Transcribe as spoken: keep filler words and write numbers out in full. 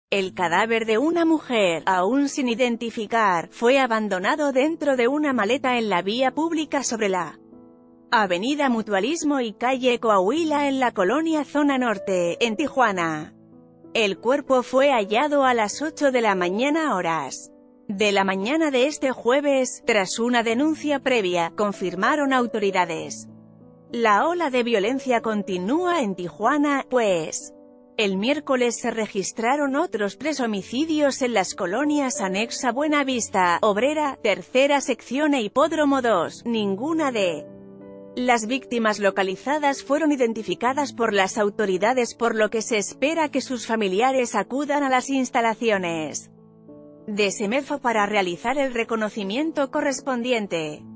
El cadáver de una mujer, aún sin identificar, fue abandonado dentro de una maleta en la vía pública sobre la Avenida Mutualismo y calle Coahuila en la colonia Zona Norte, en Tijuana. El cuerpo fue hallado a las ocho de la mañana horas de la mañana de este jueves, tras una denuncia previa, confirmaron autoridades. La ola de violencia continúa en Tijuana, pues el miércoles se registraron otros tres homicidios en las colonias anexa Buenavista, Obrera, Tercera Sección e Hipódromo dos, ninguna de las víctimas localizadas fueron identificadas por las autoridades, por lo que se espera que sus familiares acudan a las instalaciones de Semefo para realizar el reconocimiento correspondiente.